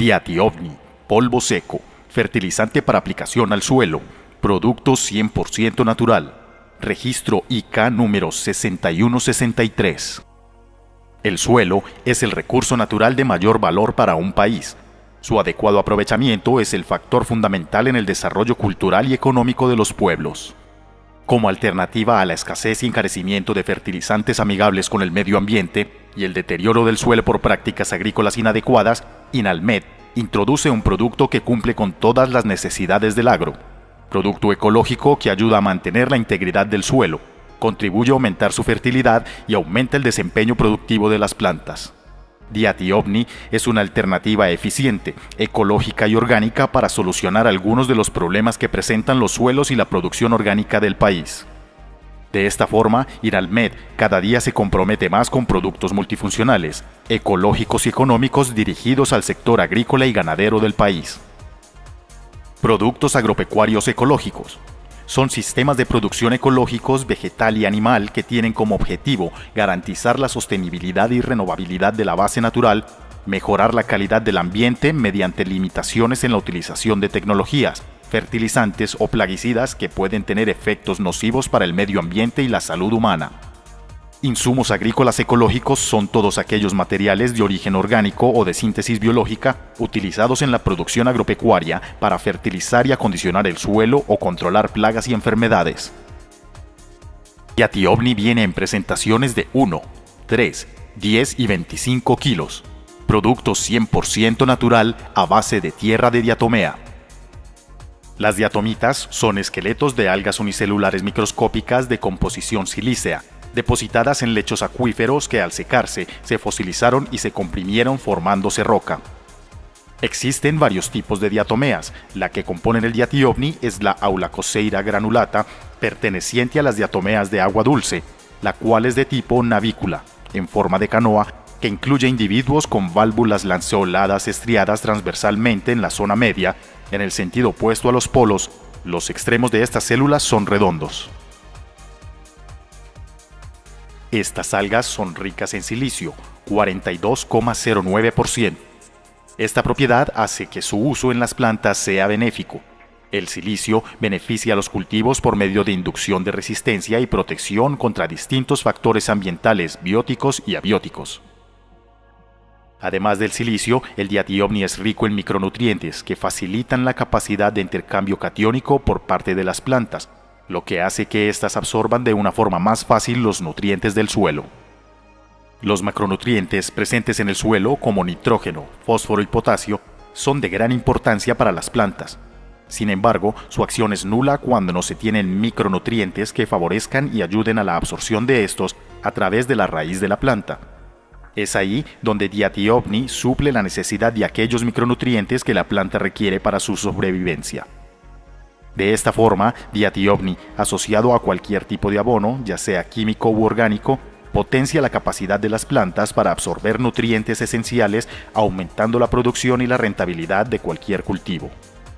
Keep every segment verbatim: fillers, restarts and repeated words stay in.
Diaty-Ovni, polvo seco, fertilizante para aplicación al suelo, producto cien por ciento natural. Registro I C A número sesenta y uno sesenta y tres. El suelo es el recurso natural de mayor valor para un país. Su adecuado aprovechamiento es el factor fundamental en el desarrollo cultural y económico de los pueblos. Como alternativa a la escasez y encarecimiento de fertilizantes amigables con el medio ambiente y el deterioro del suelo por prácticas agrícolas inadecuadas, INALMED introduce un producto que cumple con todas las necesidades del agro. Producto ecológico que ayuda a mantener la integridad del suelo, contribuye a aumentar su fertilidad y aumenta el desempeño productivo de las plantas. Diaty-Ovni es una alternativa eficiente, ecológica y orgánica para solucionar algunos de los problemas que presentan los suelos y la producción orgánica del país. De esta forma, INALMED cada día se compromete más con productos multifuncionales, ecológicos y económicos dirigidos al sector agrícola y ganadero del país. Productos agropecuarios ecológicos. Son sistemas de producción ecológicos vegetal y animal que tienen como objetivo garantizar la sostenibilidad y renovabilidad de la base natural, mejorar la calidad del ambiente mediante limitaciones en la utilización de tecnologías, fertilizantes o plaguicidas que pueden tener efectos nocivos para el medio ambiente y la salud humana. Insumos agrícolas ecológicos son todos aquellos materiales de origen orgánico o de síntesis biológica utilizados en la producción agropecuaria para fertilizar y acondicionar el suelo o controlar plagas y enfermedades. Diaty-Ovni viene en presentaciones de uno, tres, diez y veinticinco kilos. Producto cien por ciento natural a base de tierra de diatomea. Las diatomitas son esqueletos de algas unicelulares microscópicas de composición silícea, depositadas en lechos acuíferos que al secarse se fosilizaron y se comprimieron formándose roca. Existen varios tipos de diatomeas. La que componen el Diaty-Ovni es la Aulacoseira granulata, perteneciente a las diatomeas de agua dulce, la cual es de tipo navícula, en forma de canoa, que incluye individuos con válvulas lanceoladas estriadas transversalmente en la zona media, en el sentido opuesto a los polos. Los extremos de estas células son redondos. Estas algas son ricas en silicio, cuarenta y dos coma cero nueve por ciento. Esta propiedad hace que su uso en las plantas sea benéfico. El silicio beneficia a los cultivos por medio de inducción de resistencia y protección contra distintos factores ambientales bióticos y abióticos. Además del silicio, el Diaty-Ovni es rico en micronutrientes que facilitan la capacidad de intercambio catiónico por parte de las plantas, lo que hace que éstas absorban de una forma más fácil los nutrientes del suelo. Los macronutrientes presentes en el suelo, como nitrógeno, fósforo y potasio, son de gran importancia para las plantas. Sin embargo, su acción es nula cuando no se tienen micronutrientes que favorezcan y ayuden a la absorción de estos a través de la raíz de la planta. Es ahí donde Diaty-Ovni suple la necesidad de aquellos micronutrientes que la planta requiere para su sobrevivencia. De esta forma, Diaty-Ovni, asociado a cualquier tipo de abono, ya sea químico u orgánico, potencia la capacidad de las plantas para absorber nutrientes esenciales, aumentando la producción y la rentabilidad de cualquier cultivo.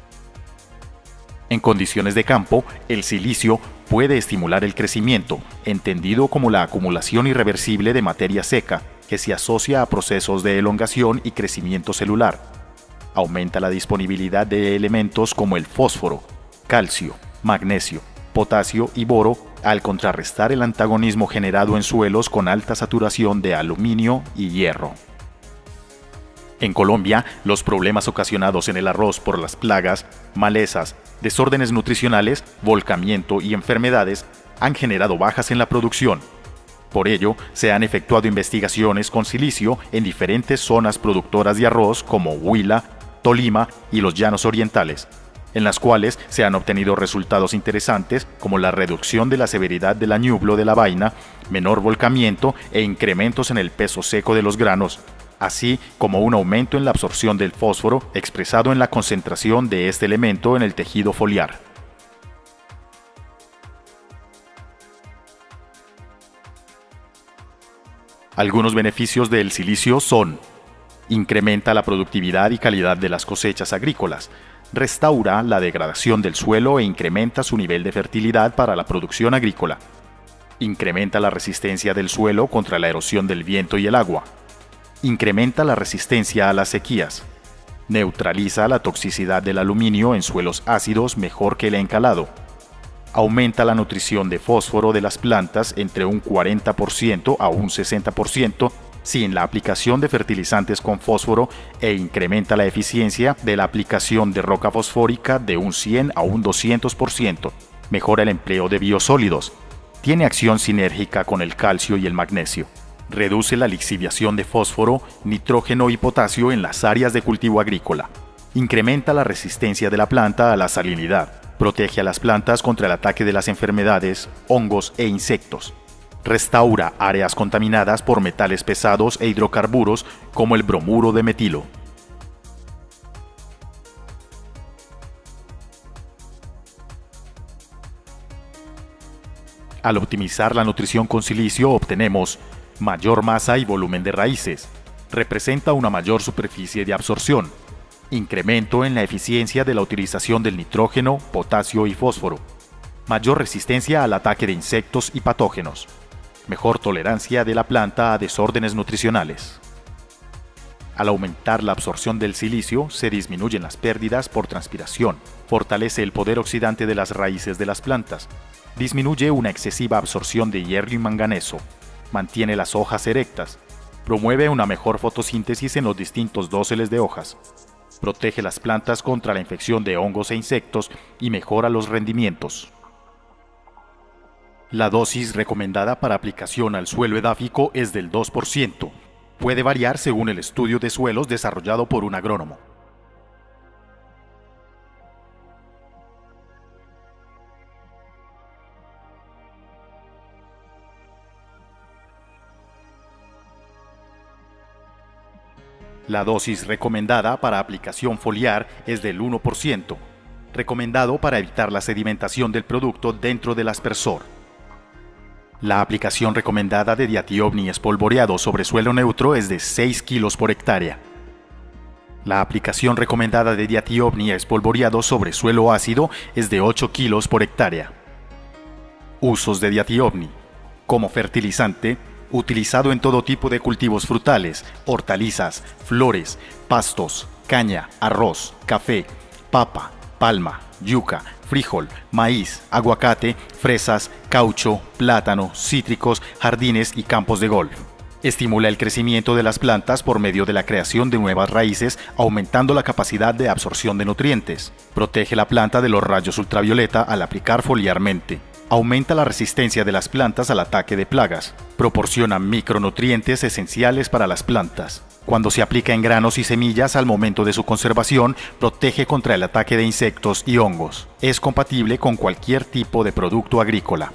En condiciones de campo, el silicio puede estimular el crecimiento, entendido como la acumulación irreversible de materia seca, que se asocia a procesos de elongación y crecimiento celular. Aumenta la disponibilidad de elementos como el fósforo, calcio, magnesio, potasio y boro, al contrarrestar el antagonismo generado en suelos con alta saturación de aluminio y hierro. En Colombia, los problemas ocasionados en el arroz por las plagas, malezas, desórdenes nutricionales, volcamiento y enfermedades han generado bajas en la producción. Por ello, se han efectuado investigaciones con silicio en diferentes zonas productoras de arroz como Huila, Tolima y los Llanos Orientales, en las cuales se han obtenido resultados interesantes como la reducción de la severidad del añublo de la vaina, menor volcamiento e incrementos en el peso seco de los granos, así como un aumento en la absorción del fósforo expresado en la concentración de este elemento en el tejido foliar. Algunos beneficios del silicio son: incrementa la productividad y calidad de las cosechas agrícolas, restaura la degradación del suelo e incrementa su nivel de fertilidad para la producción agrícola, incrementa la resistencia del suelo contra la erosión del viento y el agua, incrementa la resistencia a las sequías, Neutraliza la toxicidad del aluminio en suelos ácidos mejor que el encalado. Aumenta la nutrición de fósforo de las plantas entre un cuarenta por ciento a un sesenta por ciento sin la aplicación de fertilizantes con fósforo e incrementa la eficiencia de la aplicación de roca fosfórica de un cien a un doscientos por ciento. Mejora el empleo de biosólidos. Tiene acción sinérgica con el calcio y el magnesio. Reduce la lixiviación de fósforo, nitrógeno y potasio en las áreas de cultivo agrícola. Incrementa la resistencia de la planta a la salinidad. Protege a las plantas contra el ataque de las enfermedades, hongos e insectos. Restaura áreas contaminadas por metales pesados e hidrocarburos como el bromuro de metilo. Al optimizar la nutrición con silicio obtenemos mayor masa y volumen de raíces, representa una mayor superficie de absorción, incremento en la eficiencia de la utilización del nitrógeno, potasio y fósforo, mayor resistencia al ataque de insectos y patógenos, mejor tolerancia de la planta a desórdenes nutricionales. Al aumentar la absorción del silicio, se disminuyen las pérdidas por transpiración, fortalece el poder oxidante de las raíces de las plantas, disminuye una excesiva absorción de hierro y manganeso, mantiene las hojas erectas, promueve una mejor fotosíntesis en los distintos dóseles de hojas, protege las plantas contra la infección de hongos e insectos y mejora los rendimientos. La dosis recomendada para aplicación al suelo edáfico es del dos por ciento. Puede variar según el estudio de suelos desarrollado por un agrónomo. La dosis recomendada para aplicación foliar es del uno por ciento, recomendado para evitar la sedimentación del producto dentro del aspersor. La aplicación recomendada de diatiomni espolvoreado sobre suelo neutro es de seis kilos por hectárea. La aplicación recomendada de diatiomni espolvoreado sobre suelo ácido es de ocho kilos por hectárea. Usos de diatiomni: como fertilizante, utilizado en todo tipo de cultivos frutales, hortalizas, flores, pastos, caña, arroz, café, papa, palma, yuca, frijol, maíz, aguacate, fresas, caucho, plátano, cítricos, jardines y campos de golf. Estimula el crecimiento de las plantas por medio de la creación de nuevas raíces, aumentando la capacidad de absorción de nutrientes. Protege la planta de los rayos ultravioleta al aplicar foliarmente. Aumenta la resistencia de las plantas al ataque de plagas. Proporciona micronutrientes esenciales para las plantas. Cuando se aplica en granos y semillas al momento de su conservación, protege contra el ataque de insectos y hongos. Es compatible con cualquier tipo de producto agrícola.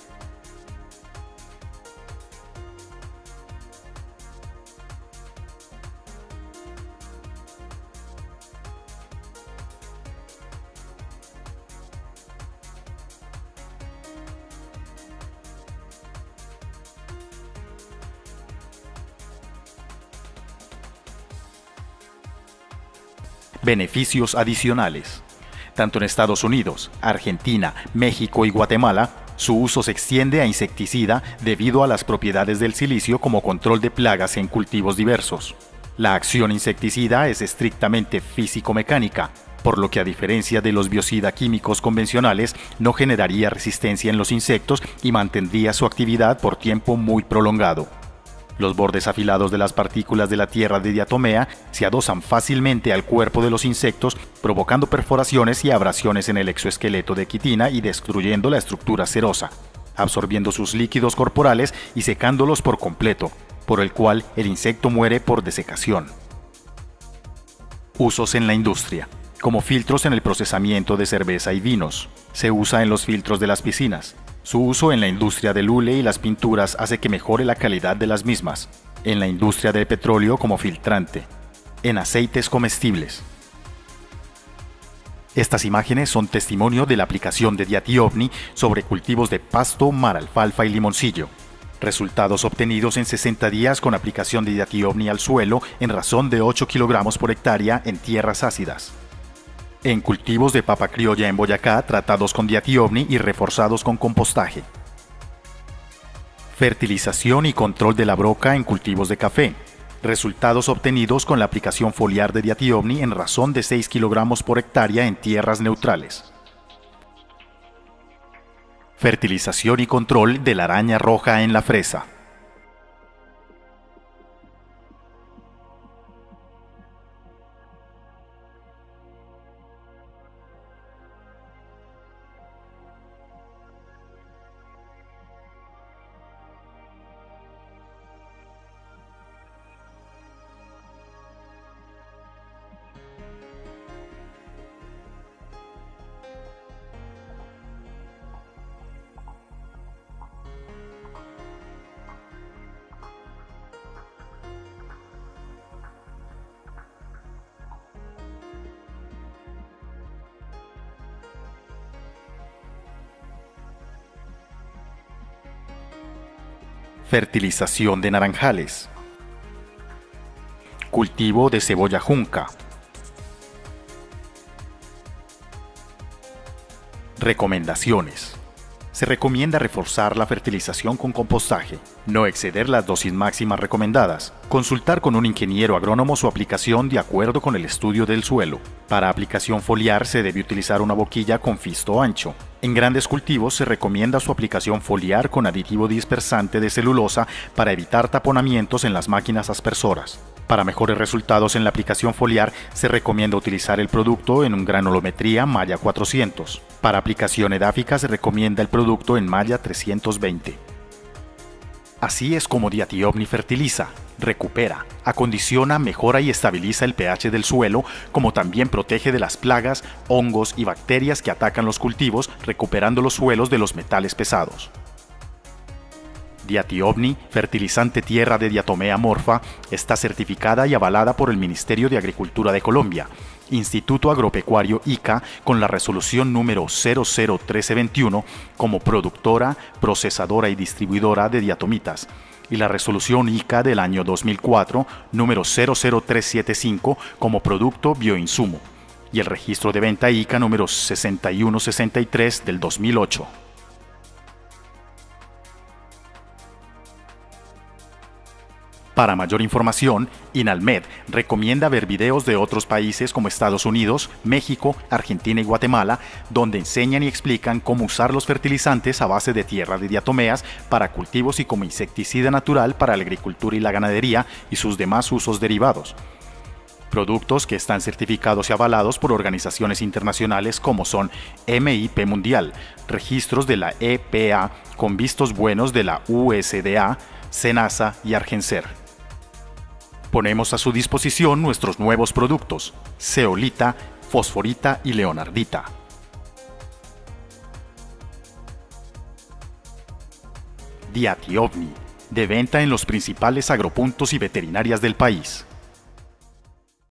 Beneficios adicionales. Tanto en Estados Unidos, Argentina, México y Guatemala, su uso se extiende a insecticida debido a las propiedades del silicio como control de plagas en cultivos diversos. La acción insecticida es estrictamente físico-mecánica, por lo que a diferencia de los biocida químicos convencionales, no generaría resistencia en los insectos y mantendría su actividad por tiempo muy prolongado. Los bordes afilados de las partículas de la tierra de diatomea se adosan fácilmente al cuerpo de los insectos, provocando perforaciones y abrasiones en el exoesqueleto de quitina y destruyendo la estructura serosa, absorbiendo sus líquidos corporales y secándolos por completo, por el cual el insecto muere por desecación. Usos en la industria. Como filtros en el procesamiento de cerveza y vinos. Se usa en los filtros de las piscinas. Su uso en la industria del hule y las pinturas hace que mejore la calidad de las mismas. En la industria del petróleo como filtrante. En aceites comestibles. Estas imágenes son testimonio de la aplicación de diatiomni sobre cultivos de pasto, mar alfalfa y limoncillo. Resultados obtenidos en sesenta días con aplicación de diatiomni al suelo en razón de ocho kilogramos por hectárea en tierras ácidas. En cultivos de papa criolla en Boyacá tratados con diatiomni y reforzados con compostaje. Fertilización y control de la broca en cultivos de café. Resultados obtenidos con la aplicación foliar de Diatiomni en razón de seis kilogramos por hectárea en tierras neutrales. Fertilización y control de la araña roja en la fresa. Fertilización de naranjales. Cultivo de cebolla junca. Recomendaciones. Se recomienda reforzar la fertilización con compostaje, no exceder las dosis máximas recomendadas, consultar con un ingeniero agrónomo su aplicación de acuerdo con el estudio del suelo. Para aplicación foliar se debe utilizar una boquilla con fisto ancho. En grandes cultivos se recomienda su aplicación foliar con aditivo dispersante de celulosa para evitar taponamientos en las máquinas aspersoras. Para mejores resultados en la aplicación foliar se recomienda utilizar el producto en un granulometría malla cuatrocientos. Para aplicación edáfica se recomienda el producto en malla trescientos veinte. Así es como Diatiomni fertiliza, recupera, acondiciona, mejora y estabiliza el pH del suelo, como también protege de las plagas, hongos y bacterias que atacan los cultivos, recuperando los suelos de los metales pesados. Diatiomni, fertilizante tierra de Diatomea morpha, está certificada y avalada por el Ministerio de Agricultura de Colombia, Instituto Agropecuario I C A, con la resolución número cero cero uno tres veintiuno como productora, procesadora y distribuidora de diatomitas, y la resolución I C A del año dos mil cuatro, número cero cero tres setenta y cinco como producto bioinsumo, y el registro de venta I C A número sesenta y uno sesenta y tres del dos mil ocho. Para mayor información, INALMED recomienda ver videos de otros países como Estados Unidos, México, Argentina y Guatemala, donde enseñan y explican cómo usar los fertilizantes a base de tierra de diatomeas para cultivos y como insecticida natural para la agricultura y la ganadería y sus demás usos derivados. Productos que están certificados y avalados por organizaciones internacionales como son M I P Mundial, registros de la E P A con vistos buenos de la U S D A, SENASA y Argencer. Ponemos a su disposición nuestros nuevos productos, zeolita, fosforita y leonardita. Diatiomni, de venta en los principales agropuntos y veterinarias del país.